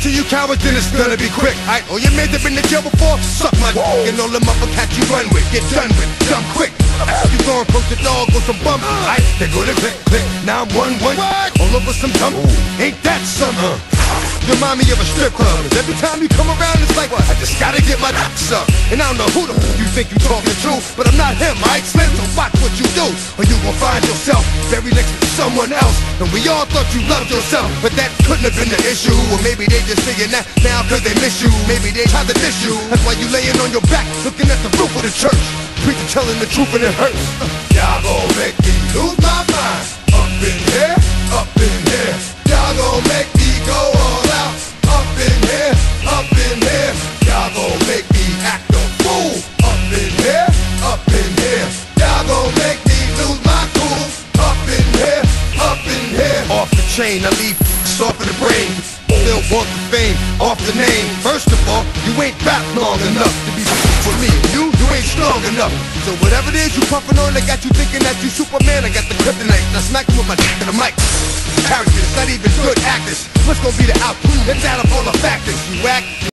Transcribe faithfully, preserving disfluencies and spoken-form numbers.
to you cowards, then it's gonna be quick. Aight, all your men that been to jail before, suck my dick. And all them uppercats you run with, get done with, dumb quick. After you go and approach the dog with some bump, aight, they go to click, click. Now I'm one, one, all over some dump. Ain't that something? You remind me of a strip club. Every time you come around, it's like, what? I just gotta get my dick sucked. And I don't know who the f you think you talking to, but I'm not him, aight, Slim, so watch what you do, or you gon' find yourself very next to someone else. And we all thought you loved yourself, but that couldn't have been the issue. Or maybe they just saying that now cause they miss you. Maybe they tried to diss you. That's why you laying on your back, looking at the roof of the church. Preacher telling the truth and it hurts. Y'all gon' make me lose my mind. Up in here, up in here. Y'all gon' make me go all out. Up in here, up in here. Y'all gon' make me act a fool. Up in here, up in here. Y'all gon' make me lose my cool. Up in here, up in here. Off the chain, I leave off of the brain. Still want the fame, off the name. First of all, you ain't rap long enough to be for me. You, you ain't strong enough. So whatever it is you puffin' on, they got you thinking that you Superman. I got the kryptonite. I smack you with my dick to the mic. Characters, not even good actors. What's gonna be the outcome? Let's add up all the factors. You act.